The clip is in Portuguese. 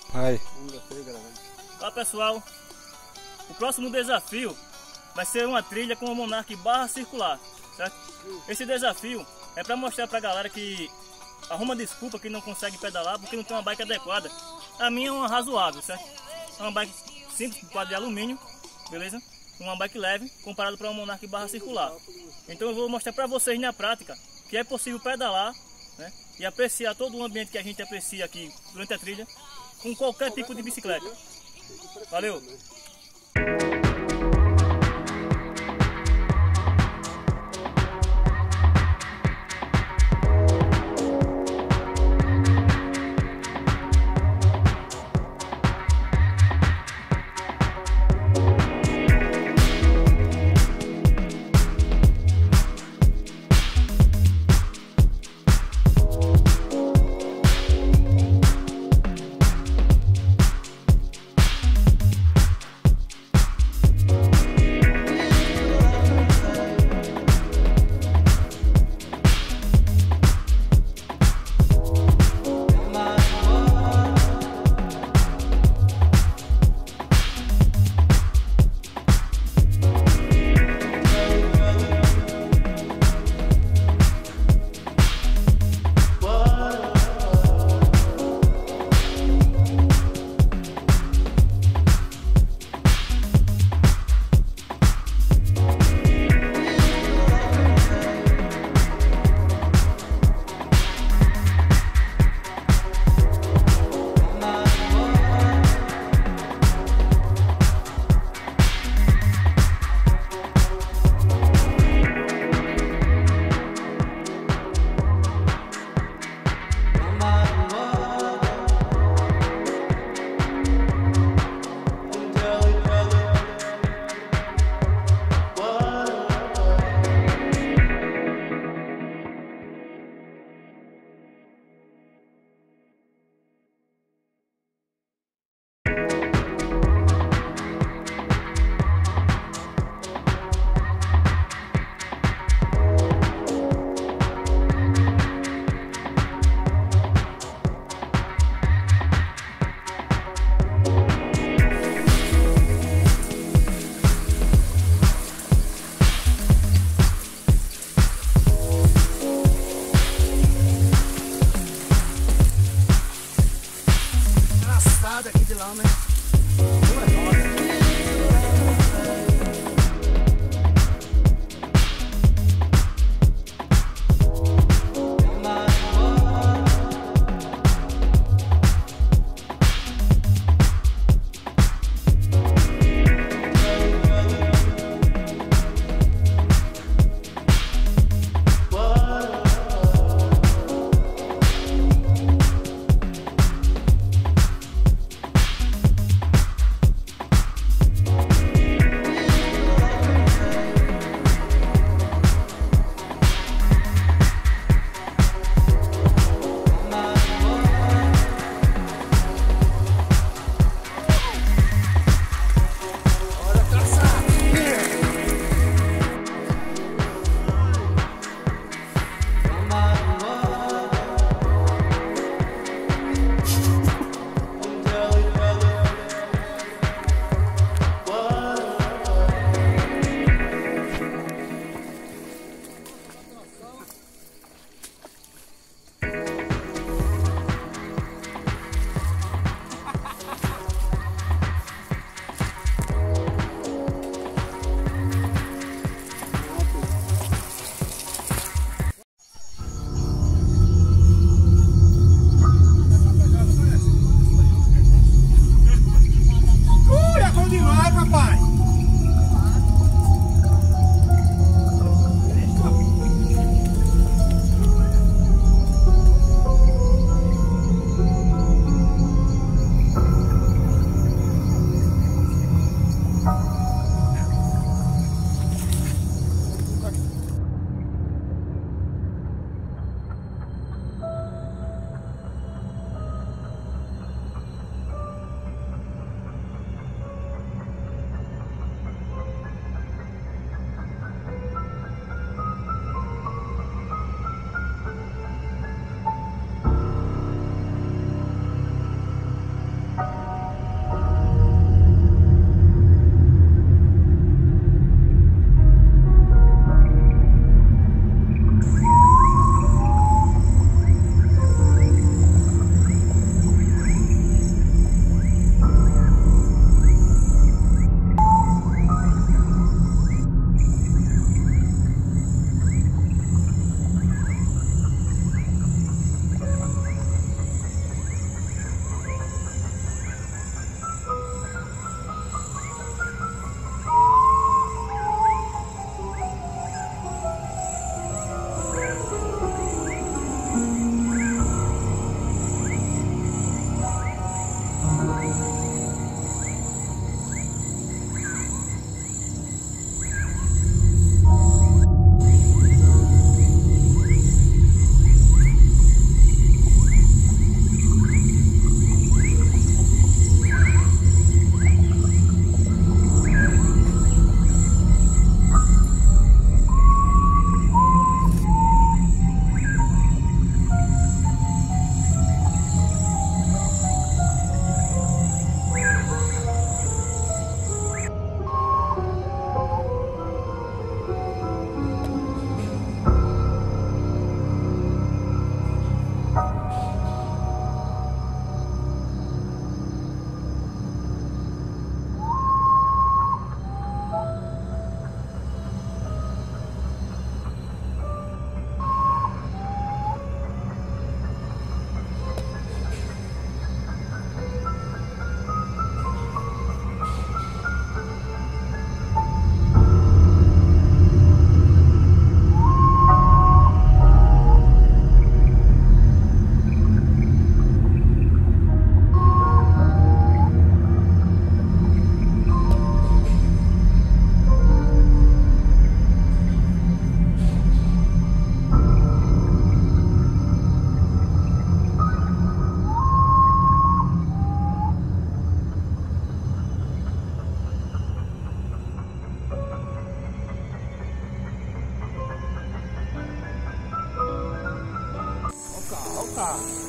Aí. Olá pessoal, o próximo desafio vai ser uma trilha com o Monark barra circular, certo? Esse desafio é para mostrar pra galera que arruma desculpa que não consegue pedalar porque não tem uma bike adequada. A minha é uma razoável, certo? É uma bike simples, com quadro de alumínio, beleza? Uma bike leve comparado para um Monark barra circular. Então eu vou mostrar para vocês na prática que é possível pedalar, né? E apreciar todo o ambiente que a gente aprecia aqui durante a trilha com qualquer tipo de bicicleta. Valeu! Aqui de lá, né? Ah.